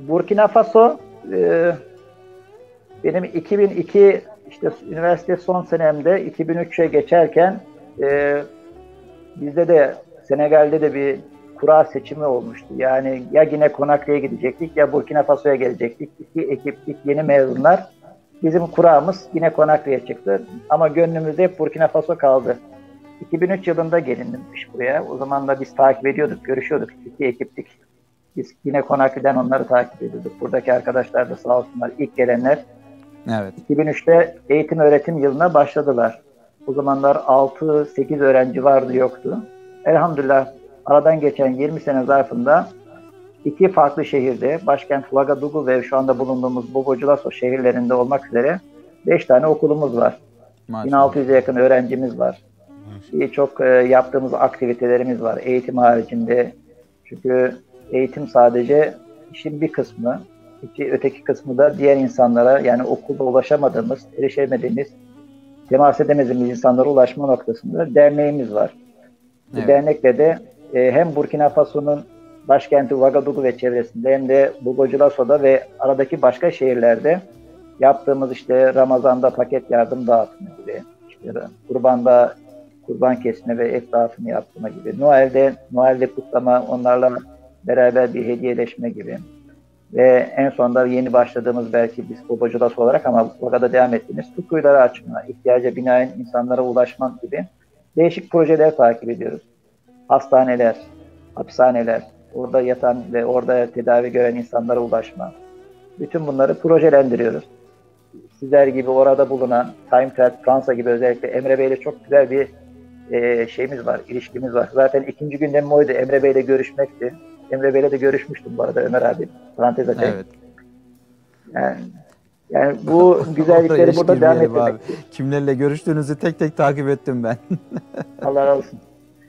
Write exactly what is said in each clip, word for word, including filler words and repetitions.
Burkina Faso e, benim iki bin iki işte üniversite son senemde iki bin üçe geçerken e, bizde de Senegal'de de bir kura seçimi olmuştu. Yani ya Gine Conakry'ye gidecektik ya Burkina Faso'ya gelecektik. İki ekiplik yeni mezunlar. Bizim kuramız Gine Conakry'ye çıktı. Ama gönlümüzde hep Burkina Faso kaldı. iki bin üç yılında gelinmiş buraya. O zaman da biz takip ediyorduk, görüşüyorduk. İki ekiptik. Biz Gine Conakry'den onları takip ediyorduk. Buradaki arkadaşlar da sağ olsunlar ilk gelenler. Evet. iki bin üçte eğitim öğretim yılına başladılar. O zamanlar altı sekiz öğrenci vardı yoktu. Elhamdülillah aradan geçen yirmi sene zarfında iki farklı şehirde, başkent Ouagadougou ve şu anda bulunduğumuz Bobo-Dioulasso şehirlerinde olmak üzere beş tane okulumuz var. Maşallah. bin altı yüze yakın öğrencimiz var. Çok e, yaptığımız aktivitelerimiz var eğitim haricinde. Çünkü eğitim sadece işin bir kısmı. İki, öteki kısmı da diğer insanlara, yani okulda ulaşamadığımız, erişemediğimiz, temas edemediğimiz insanlara ulaşma noktasında derneğimiz var. Evet. Bu dernekle de e, hem Burkina Faso'nun başkenti Ouagadougou ve çevresinde hem de Bobo-Dioulasso'da ve aradaki başka şehirlerde yaptığımız işte Ramazan'da paket yardım dağıtımı gibi, işte kurbanda kurban kesme ve et dağıtımı yaptırma gibi, Noel'de Noel'de kutlama, onlarla beraber bir hediyeleşme gibi ve en sonunda yeni başladığımız belki biz Bobo-Dioulasso olarak ama Ouagadougou'da devam ettiğimiz su kuyuları açma, ihtiyaca binaen insanlara ulaşma gibi değişik projeler takip ediyoruz. Hastaneler, hapishaneler, orada yatan ve orada tedavi gören insanlara ulaşma. Bütün bunları projelendiriyoruz. Sizler gibi orada bulunan Time Trade Fransa gibi özellikle Emre Bey'le çok güzel bir e, şeyimiz var, ilişkimiz var. Zaten ikinci gündemim oydu. Emre Bey'le görüşmekti. Emre Bey'le de görüşmüştüm bu arada Ömer abi. Parantez açayım. Evet. Yani, yani bu güzellikleri burada devam etmek. Kimlerle görüştüğünüzü tek tek takip ettim ben. Allah razı olsun.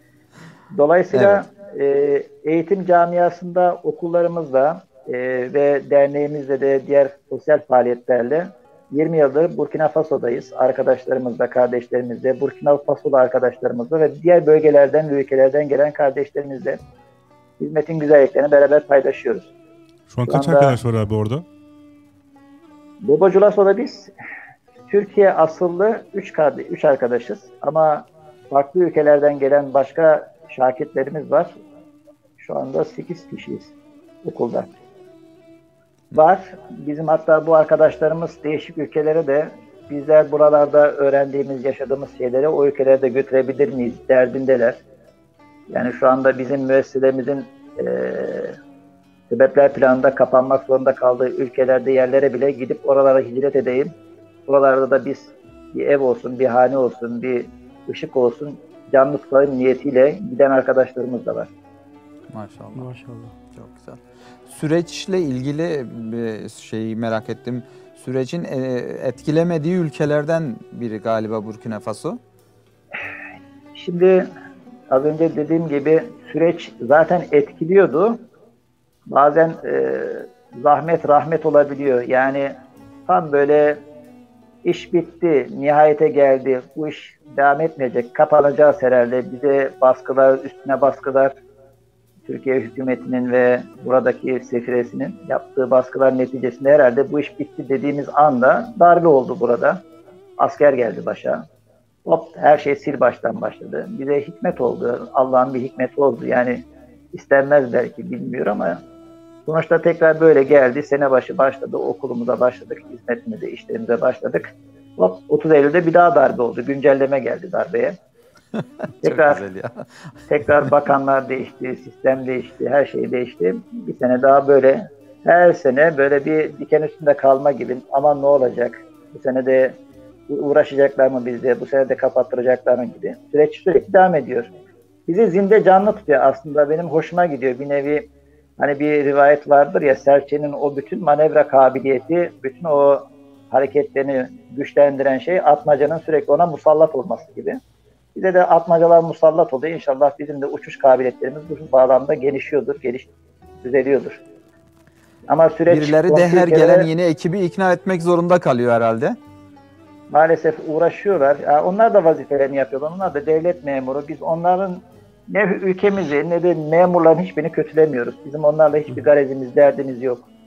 Dolayısıyla evet. e, eğitim camiasında okullarımızla e, ve derneğimizle de diğer sosyal faaliyetlerle yirmi yıldır Burkina Faso'dayız. Arkadaşlarımızla, kardeşlerimizle, Burkina Faso'lu arkadaşlarımızla ve diğer bölgelerden ve ülkelerden gelen kardeşlerimizle hizmetin güzelliklerini beraber paylaşıyoruz. Şu an kaç arkadaş var abi orada? Bobo-Dioulaso'da biz Türkiye asıllı üç kardeş, üç arkadaşız ama farklı ülkelerden gelen başka şakirtlerimiz var. Şu anda sekiz kişiyiz okulda. Var. Bizim hatta bu arkadaşlarımız değişik ülkelere de bizler buralarda öğrendiğimiz, yaşadığımız şeyleri o ülkelere de götürebilir miyiz derdindeler. Yani şu anda bizim müessesemizin e, sebepler planında kapanmak zorunda kaldığı ülkelerde yerlere bile gidip oralara hicret edeyim. Buralarda da biz bir ev olsun, bir hane olsun, bir ışık olsun, canlı tutalım niyetiyle giden arkadaşlarımız da var. Maşallah. Maşallah. Çok güzel. Süreçle ilgili bir şeyi merak ettim. Sürecin etkilemediği ülkelerden biri galiba Burkina Faso. Şimdi az önce dediğim gibi süreç zaten etkiliyordu. Bazen e, zahmet rahmet olabiliyor. Yani tam böyle iş bitti, nihayete geldi, bu iş devam etmeyecek, kapanacağız herhalde. Bize baskılar, üstüne baskılar, Türkiye hükümetinin ve buradaki sefiresinin yaptığı baskılar neticesinde herhalde bu iş bitti dediğimiz anda darbe oldu burada. Asker geldi başa. Hop her şey sil baştan başladı. Bize hikmet oldu. Allah'ın bir hikmeti oldu. Yani istenmez belki bilmiyorum ama sonuçta tekrar böyle geldi. Sene başı başladı. Okulumuza başladık. Hizmetimize, işlerimize başladık. Hop otuz Eylül'de bir daha darbe oldu. Güncelleme geldi darbeye. tekrar, Çok güzel ya. tekrar bakanlar değişti, sistem değişti, her şey değişti. Bir sene daha böyle her sene böyle bir diken üstünde kalma gibi. Aman ne olacak? Bu sene de uğraşacaklar mı bizde? Bu sene de kapattıracaklar mı gibi. Süreç sürekli devam ediyor. Bizi zinde canlı tutuyor aslında. Benim hoşuma gidiyor. Bir nevi hani bir rivayet vardır ya, serçenin o bütün manevra kabiliyeti, bütün o hareketlerini güçlendiren şey atmacanın sürekli ona musallat olması gibi. Bize de atmacalar musallat oluyor. İnşallah bizim de uçuş kabiliyetlerimiz bu bağlamda gelişiyordur, geliş düzeliyordur. Ama süreç birileri de her gelen yeni ekibi ikna etmek zorunda kalıyor herhalde. Maalesef uğraşıyorlar. Yani onlar da vazifelerini yapıyorlar. Onlar da devlet memuru. Biz onların ne ülkemizi ne de memurların hiçbirini kötülemiyoruz. Bizim onlarla hiçbir garezimiz, derdimiz yok.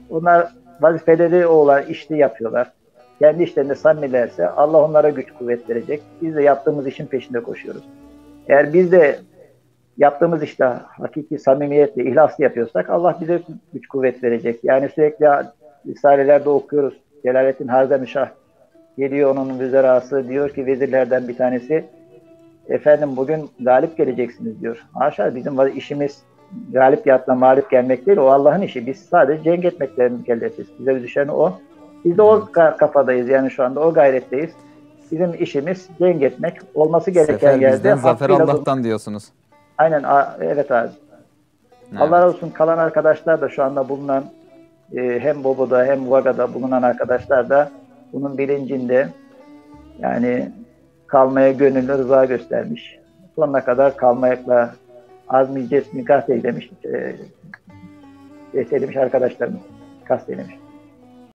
Onlar vazifeleri olan işi yapıyorlar. Kendi işlerinde samimilerse Allah onlara güç kuvvet verecek. Biz de yaptığımız işin peşinde koşuyoruz. Eğer biz de yaptığımız işte hakiki samimiyetle, ihlaslı yapıyorsak Allah bize güç kuvvet verecek. Yani sürekli risalelerde okuyoruz. Celaleddin Harzemşah geliyor, onun vüzerası diyor ki vezirlerden bir tanesi, efendim bugün galip geleceksiniz diyor. Haşa, bizim işimiz galip yatma, mağlup gelmek değil. O Allah'ın işi. Biz sadece cenk etmekle mükellefiz. Bize düşen o. Biz de o kafadayız. Yani şu anda o gayretteyiz. Bizim işimiz cenk etmek. Olması gereken Sefer yerde. Bizden, zafer Allah'tan Allah'tan diyorsunuz. Aynen. Evet abi. Evet. Allah razı olsun, kalan arkadaşlar da şu anda bulunan e, hem Bobo'da hem Vaga'da bulunan arkadaşlar da bunun bilincinde, yani kalmaya gönüllü rıza göstermiş. Sonuna kadar kalmakla azmi cesmi kasteylemiş, e, kasteylemiş arkadaşlarımız kasteylemiş.